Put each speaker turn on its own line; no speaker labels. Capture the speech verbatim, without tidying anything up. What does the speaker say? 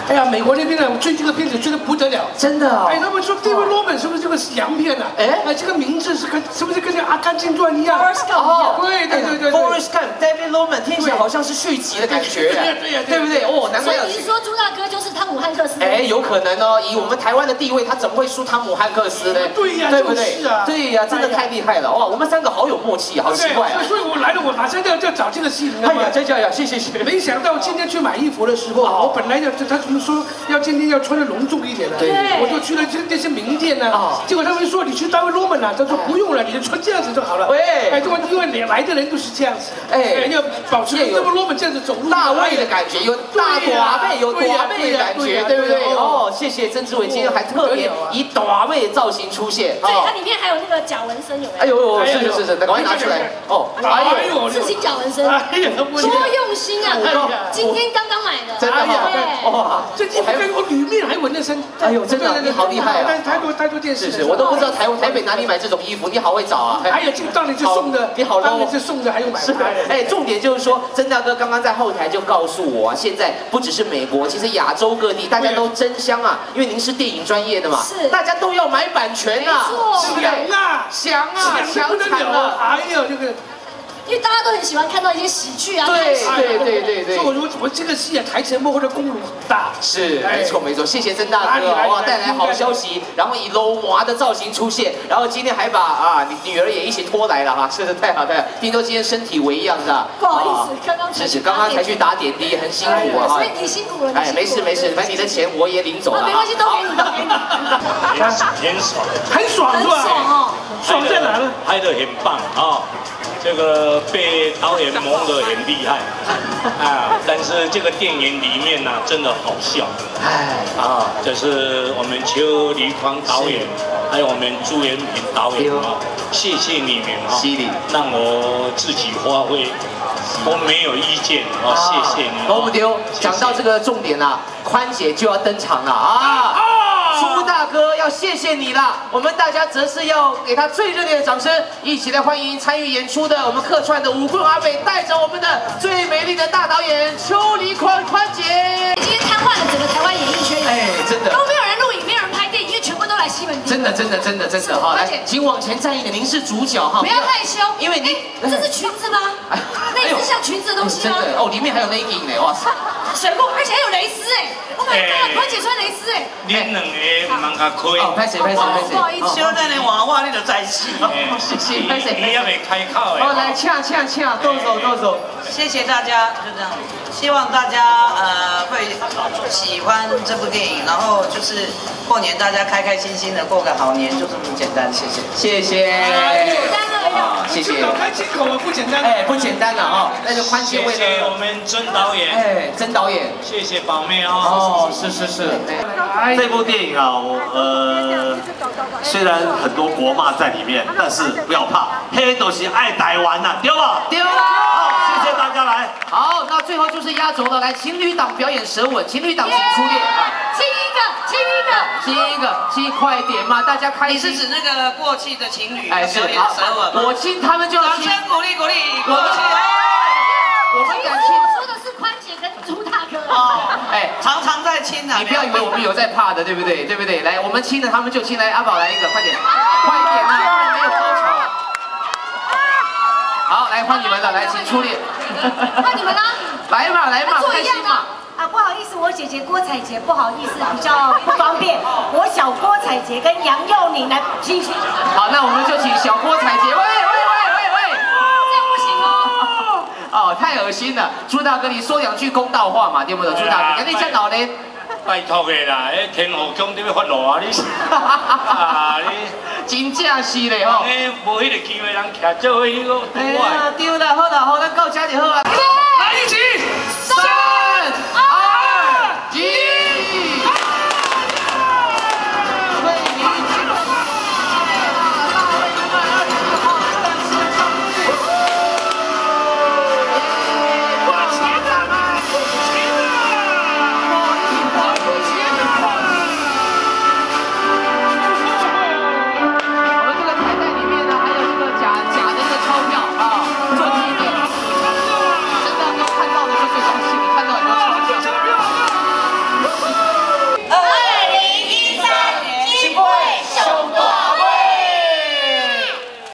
哎呀，美国那边呢，我追这个片子追得不得了，
真的啊。
哎，他们说 David Loman 是不是这个是洋片啊？
哎，
哎，这个名字是跟是不是跟那《阿甘正传》一样
？Forrest Gump 一样。
对对对对
，Forrest Gump，David Loman 听起来好像是续集的感觉。
对呀对呀，
对不对？哦，难怪。
所以你说朱大哥就是汤姆汉克斯？
哎，有可能哦。以我们台湾的地位，他怎么会输汤姆汉克斯呢？
对呀，
对不对？
是啊。
对呀，真的太厉害了哇！我们三个好有默契，好奇怪啊。
所以我来了，我马上就要找这个戏，你知道吗？
哎呀，真叫呀，谢谢谢。
没想到今天去买衣服的时候，我本来要他们说要今天要穿的隆重一点的，
对，
我就去了这这些名店呢。结果他们说你去 David Loman 啊，他说不用了，你就穿这样子就好了。
喂，
哎，结果因为来的人都是这样子，
哎，
要保持 David Loman 这样子走路，
大卫的感觉，有大短背，有短背的感觉，对不对？哦，谢谢曾志伟，今天还特别以短背造型出现。
对，它里面还有那个假纹身，有没有？
哎呦，是是是是，赶快拿出来。哦，
哎呦，
刺青假纹身，多用心啊！今天刚刚买的，
真的吗？哇，
这衣服跟我里面还纹了身。
哎呦，真的，你好厉害啊！
但是太多太多电视，
是是，我都不知道台台北哪里买这种衣服，你好会找啊！
还有这个当然是送的，
你好 low，
当然是送的，还有买的。
哎，重点就是说，曾大哥刚刚在后台就告诉我啊，现在不只是美国，其实亚洲各地大家都争相啊，因为您是电影专业的嘛，
是，
大家都要买版权啊，
想啊，
想啊，
想惨了，哎呦，这个。
因为大家都很喜欢看到一些喜剧啊，
对对对对对。
所以我说我这个戏啊，台前幕后的功劳很大。
是，没错没错，谢谢曾大哥哇，带来好消息，然后以楼麻的造型出现，然后今天还把啊你女儿也一起拖来了哈，是的，太好太好。听说今天身体为恙是吧？
不好意思，刚刚
是是，刚刚才去打点滴，很辛苦啊。
所以你辛苦了。
哎，没事没事，反正你的钱我也领走了。
没关系，都给你，都给你。
很爽，
很爽是吧？
爽哦，
爽在哪呢？
拍得很棒啊。这个被导演蒙得很厉害啊，但是这个电影里面呢、啊，真的好笑。哎啊，这是我们邱黎宽导演，还有我们朱延平导演啊，谢谢你们啊，让我自己发挥，我没有意见啊，谢谢你。
都不丢，讲到这个重点啊，宽姐就要登场了啊。朱大哥要谢谢你了，我们大家则是要给他最热烈的掌声，一起来欢迎参与演出的我们客串的舞棍阿北，带着我们的最美丽的大导演邱黎宽宽姐。
今天瘫痪了整个台湾演艺圈，
哎，真的
都没有人录影，没有人拍电影，因为全部都来西门町。
真的真的真的真的哈，来，请往前站一点，您是主角哈，
不要害羞，
因为您
这是裙子吗？那也是像裙子的东西吗？
真的哦，里面还有 legging 呢，哇塞，
水库，而且还有蕾丝哎 ，Oh my god，宽姐穿蕾丝哎，
你两个蛮较亏。
哦，拍谁拍谁拍谁，
不好意思，
小等你娃娃你就在戏，
谢谢拍谁，
你也没开口哎。
哦，来恰恰恰，动手动手，
谢谢大家，就这样，希望大家呃会喜欢这部电影，然后就是过年大家开开心心的过个好年，就这么简单，谢谢，
谢谢，
简单了哟，
谢谢，
开金口啊，不简单，
哎，不简单了哦，那就宽姐为了，
谢谢我们曾导演，
哎，曾导演，
谢谢宝妹哦，
哦，是是是，
这部电影啊，我呃虽然很多国骂在里面，但是不要怕，黑都是爱台湾呐，对吧？
丢了，
好，谢谢大家来。
好，那最后就是压轴的，来情侣档表演舌吻，情侣档请出列啊，
亲一个，亲一个，
亲一个，亲快点嘛，大家开心。
你是指那个过气的情侣
哎，是
表演舌吻吗？
我亲他们就要
掌
亲，
声鼓励鼓励，
我们我们敢亲。
我说的是宽姐跟朱大哥。
哦，
哎，
常常在亲啊，
你不要以为我们有在怕的，对不对？对不对？来，我们亲了他们就亲，来阿宝来一个，快点，快点啊，不然没有高潮。好，来换你们了，来，请出列。
换你们啦，
来嘛，来嘛，开心嘛。
啊，不好意思，我姐姐郭采洁不好意思，比较不方便。我小郭采洁跟杨佑宁来亲亲。
好，那我们就请小郭采洁，喂喂喂喂喂，
这样不行哦。
哦，太恶心了，朱大哥，你说两句公道话嘛，对不对？朱大哥，跟你讲老嘞。
拜托的啦，迄天后宫你要发怒啊你！啊你，
真正是嘞吼。
诶，无迄个机会，人徛做伙迄个
哎呀，对啦，好啦好，咱到这就好啊。
来一起，
三二。